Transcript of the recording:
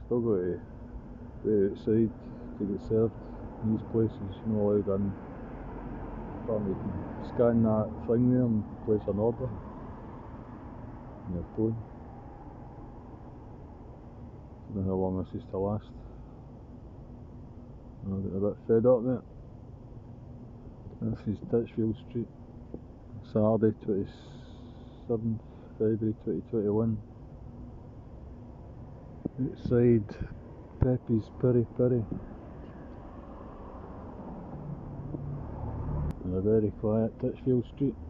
Still got to wait outside to get served in these places, you're not allowed in. Apparently you can scan that thing there and place an order on your phone. Don't know how long this is to last. I'm getting a bit fed up there. This is Titchfield Street, Saturday 27th February 2021. Outside Pepe's Piri Piri. And a very quiet Titchfield Street.